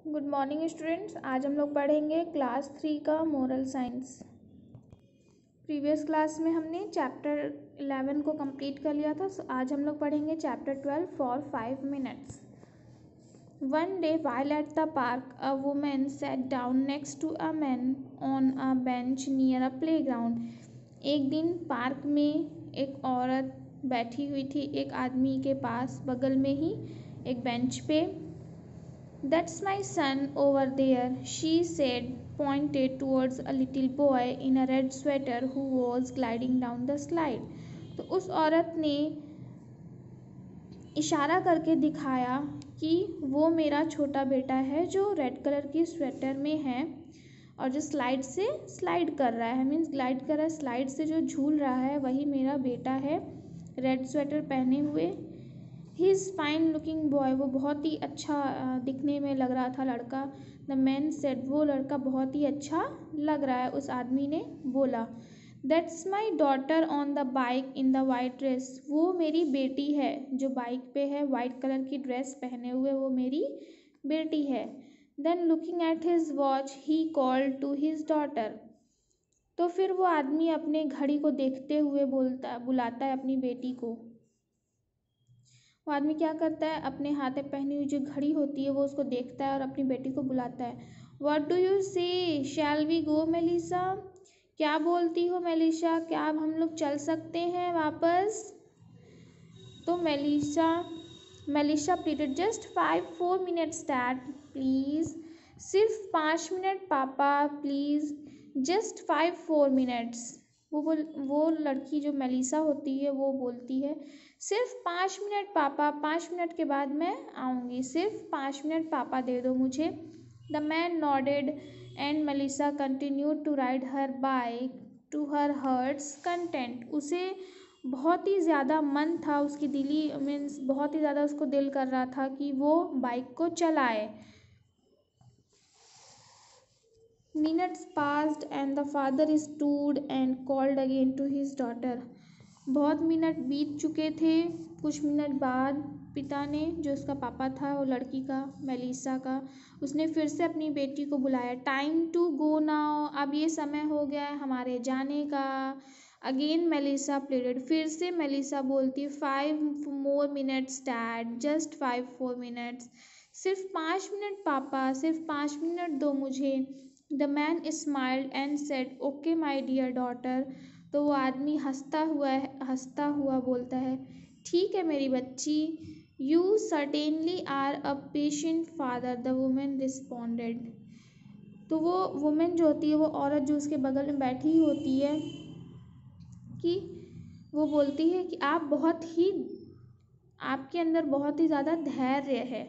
Good morning students. आज हम लोग पढ़ेंगे क्लास 3 का मोरल साइंस। प्रीवियस क्लास में हमने चैप्टर 11 को कंप्लीट कर लिया था। आज हम लोग पढ़ेंगे chapter 12 for 5 minutes. One day while at the park, a woman sat down next to a man on a bench near a playground. एक दिन पार्क में एक औरत बैठी हुई थी एक आदमी के पास, बगल में ही एक बेंच पे। That's my son over there, she said, pointed towards a little boy in a red sweater who was gliding down the slide. तो उस औरत ने इशारा करके दिखाया कि वो मेरा छोटा बेटा है जो रेड कलर की स्वेटर में है और जो स्लाइड से स्लाइड कर रहा है, मीन्स ग्लाइड कर रहा है, स्लाइड से जो झूल रहा है वही मेरा बेटा है, रेड स्वेटर पहने हुए। He is fine looking boy, वो बहुत ही अच्छा दिखने में लग रहा था लड़का। द मैन सेड, वो लड़का बहुत ही अच्छा लग रहा है, उस आदमी ने बोला। That's my daughter on the bike in the white dress, वो मेरी बेटी है जो बाइक पे है, वाइट कलर की ड्रेस पहने हुए, वो मेरी बेटी है। Then looking at his watch he called to his daughter, तो फिर वो आदमी अपने घड़ी को देखते हुए बुलाता है अपनी बेटी को। वो आदमी क्या करता है, अपने हाथ में पहनी हुई जो घड़ी होती है वो उसको देखता है और अपनी बेटी को बुलाता है। व्हाट डू यू से, शैल वी गो मेलिसा, क्या बोलती हो मेलिसा, क्या अब हम लोग चल सकते हैं वापस। तो Melissa pleaded, just 5-4 minutes dad please, सिर्फ 5 मिनट पापा प्लीज़, जस्ट 5-4 मिनट्स। वो लड़की जो मेलिसा होती है वो बोलती है, सिर्फ 5 मिनट पापा, 5 मिनट के बाद मैं आऊँगी, सिर्फ 5 मिनट पापा दे दो मुझे। The man nodded and Melissa continued to ride her bike to her hearts content. उसे बहुत ही ज़्यादा मन था, उसकी दिली मीन्स बहुत ही ज़्यादा उसको दिल कर रहा था कि वो बाइक को चलाए। Minutes passed and the father stood and called again to his daughter. बहुत मिनट बीत चुके थे। कुछ मिनट बाद पिता ने, जो उसका पापा था वो लड़की का, मेलिसा का, उसने फिर से अपनी बेटी को बुलाया। टाइम टू गो नाउ, अब ये समय हो गया है हमारे जाने का। अगेन मेलिसा प्लेडेड, फिर से मेलिसा बोलती, 5 more minutes dad, just 5-4 minutes, सिर्फ 5 मिनट पापा, सिर्फ 5 मिनट दो मुझे। The man smiled and said, okay my dear daughter, तो वो आदमी हंसता हुआ बोलता है, ठीक है मेरी बच्ची। You certainly are a patient father, the women responded. तो वो वुमेन जो होती है, वो औरत जो उसके बगल में बैठी होती है, कि वो बोलती है कि आपके अंदर बहुत ही ज़्यादा धैर्य है।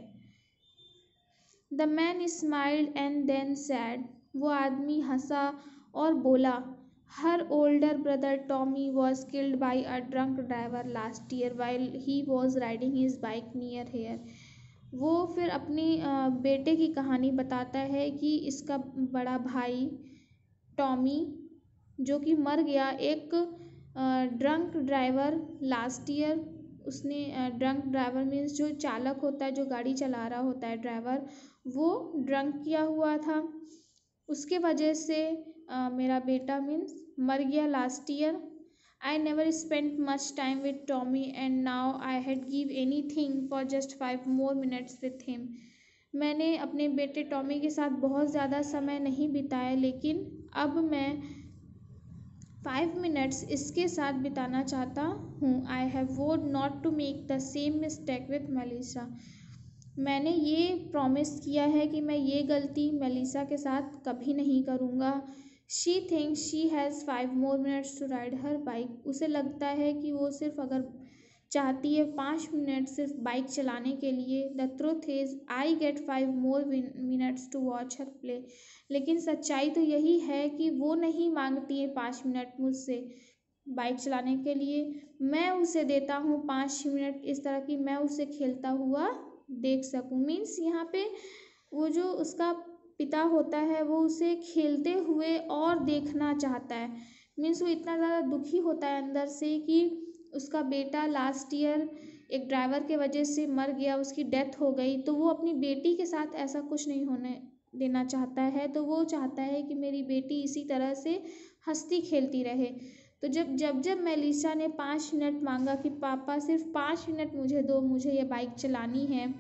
The man smiled and then said, वो आदमी हंसा और बोला, her older brother Tommy was killed by a drunk driver last year while he was riding his bike near here. वो फिर अपनी बेटे की कहानी बताता है कि इसका बड़ा भाई टॉमी जो कि मर गया, एक ड्रंक ड्राइवर लास्ट ईयर, उसने ड्रंक ड्राइवर मीन्स जो चालक होता है, जो गाड़ी चला रहा होता है ड्राइवर, वो ड्रंक किया हुआ था, उसके वजह से मेरा बेटा मीन्स मर गया last year. I never spent much time with Tommy and now I had give anything for just 5 more minutes with him. मैंने अपने बेटे टॉमी के साथ बहुत ज़्यादा समय नहीं बिताया, लेकिन अब मैं 5 मिनट्स इसके साथ बिताना चाहता हूँ। I have vowed not to make the same mistake with Melissa, मैंने ये प्रॉमिस किया है कि मैं ये गलती मेलिसा के साथ कभी नहीं करूँगा। She thinks she has 5 more minutes to ride her bike, उसे लगता है कि वो सिर्फ अगर चाहती है 5 मिनट सिर्फ बाइक चलाने के लिए। The truth is I get 5 more minutes to watch her play, लेकिन सच्चाई तो यही है कि वो नहीं मांगती है 5 मिनट मुझसे बाइक चलाने के लिए, मैं उसे देता हूँ 5 मिनट इस तरह की मैं उसे खेलता हुआ देख सकूँ। मीन्स यहाँ पे वो जो उसका पिता होता है वो उसे खेलते हुए और देखना चाहता है। मीन्स वो इतना ज़्यादा दुखी होता है अंदर से कि उसका बेटा लास्ट ईयर एक ड्राइवर के वजह से मर गया, उसकी डेथ हो गई, तो वो अपनी बेटी के साथ ऐसा कुछ नहीं होने देना चाहता है। तो वो चाहता है कि मेरी बेटी इसी तरह से हंसती खेलती रहे। तो जब मेलिसा ने 5 मिनट मांगा कि पापा सिर्फ 5 मिनट मुझे दो, मुझे ये बाइक चलानी है,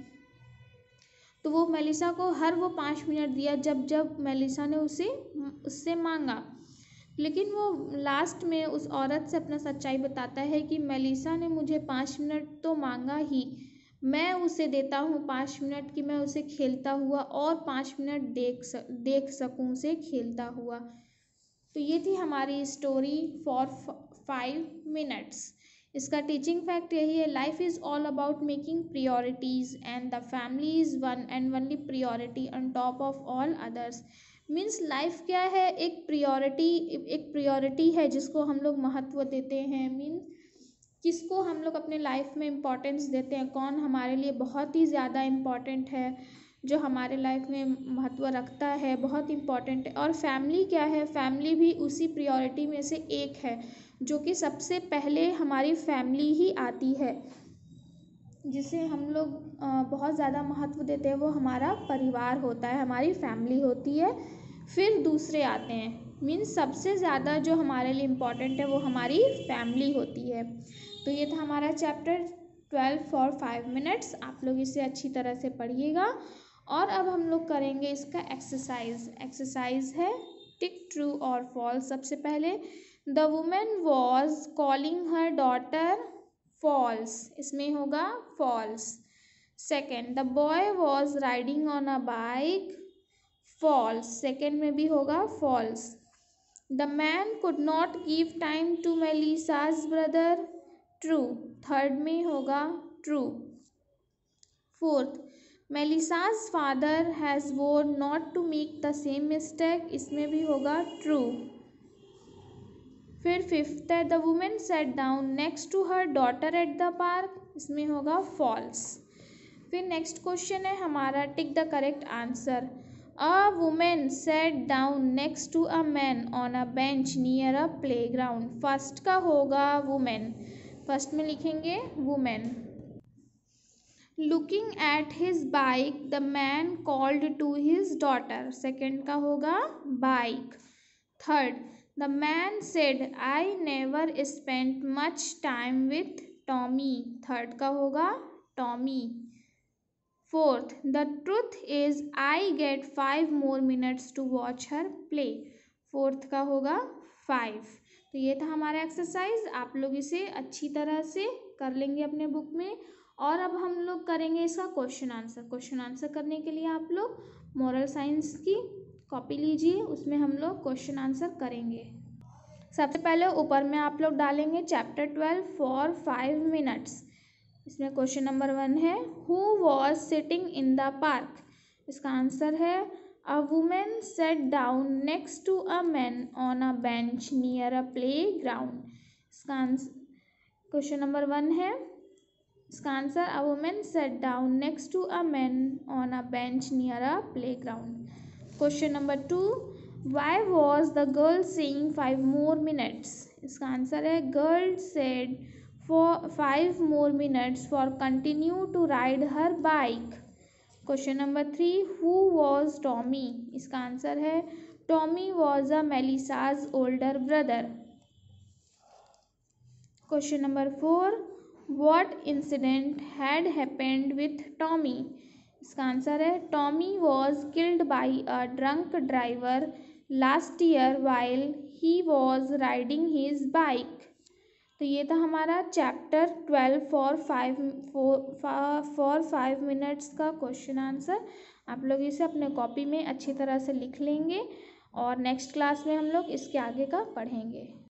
तो वो मेलिसा को हर वो 5 मिनट दिया जब जब मेलिसा ने उससे मांगा। लेकिन वो लास्ट में उस औरत से अपना सच्चाई बताता है कि मेलिसा ने मुझे 5 मिनट तो मांगा ही, मैं उसे देता हूँ 5 मिनट कि मैं उसे खेलता हुआ और 5 मिनट देख सकूँ उसे खेलता हुआ। तो ये थी हमारी स्टोरी फॉर 5 मिनट्स। इसका टीचिंग फैक्ट यही है, life is all about making priorities and the family is one and only priority on top of all others. Means life क्या है, एक प्रियोरिटी है जिसको हम लोग महत्व देते हैं। मीन्स किसको हम लोग अपने लाइफ में इम्पोर्टेंस देते हैं, कौन हमारे लिए बहुत ही ज़्यादा इम्पॉर्टेंट है, जो हमारे लाइफ में महत्व रखता है, बहुत इम्पॉर्टेंट है। और फैमिली क्या है, फैमिली भी उसी प्रियोरिटी में से एक है, जो कि सबसे पहले हमारी फैमिली ही आती है, जिसे हम लोग बहुत ज़्यादा महत्व देते हैं। वो हमारा परिवार होता है, हमारी फैमिली होती है, फिर दूसरे आते हैं। मीन्स सबसे ज़्यादा जो हमारे लिए इम्पॉर्टेंट है वो हमारी फैमिली होती है। तो ये था हमारा चैप्टर 12 फॉर 5 मिनट्स। आप लोग इसे अच्छी तरह से पढ़िएगा। और अब हम लोग करेंगे इसका एक्सरसाइज है टिक ट्रू और फॉल्स। सबसे पहले, the women was calling her daughter, false, इसमें होगा false. Second, the boy was riding on a bike, false, second में भी होगा false. The man could not give time to Melissa's brother, true, third में होगा true. Fourth, Melissa's father has वोर्न not to make the same mistake, इसमें भी होगा true. फिर फिफ्थ है, the women sat down next to her daughter at the park, इसमें होगा फॉल्स। फिर नेक्स्ट क्वेश्चन है हमारा, tick the correct answer. A women sat down next to a man on a bench near a playground, first का होगा women, first में लिखेंगे women. Looking at his bike the man called to his daughter, second का होगा bike. Third, the man said I never spent much time with Tommy, third का होगा Tommy. Fourth, the truth is I get 5 more minutes to watch her play, fourth का होगा 5। तो ये था हमारा एक्सरसाइज। आप लोग इसे अच्छी तरह से कर लेंगे अपने बुक में। और अब हम लोग करेंगे इसका क्वेश्चन आंसर करने के लिए आप लोग मोरल साइंस की कॉपी लीजिए, उसमें हम लोग क्वेश्चन आंसर करेंगे। सबसे पहले ऊपर में आप लोग डालेंगे चैप्टर 12 फॉर 5 मिनट्स। इसमें क्वेश्चन नंबर 1 है, who was sitting in the park, इसका आंसर है a women sat down next to a man on a bench near a playground, इसका आंसर क्वेश्चन नंबर 1 है, इसका answer a women sat down next to a man on a bench near a playground. Question number 2, why was the girl saying 5 more minutes, इसका answer है girl said for 5 more minutes for continue to ride her bike. Question number 3, who was Tommy, इसका answer है Tommy was a Melissa's older brother. Question number 4, what incident had happened with Tommy, इसका answer है Tommy was killed by a drunk driver last year while he was riding his bike. तो ये था हमारा chapter 12 for 5 minutes का question answer. आप लोग इसे अपने कॉपी में अच्छी तरह से लिख लेंगे और नेक्स्ट क्लास में हम लोग इसके आगे का पढ़ेंगे।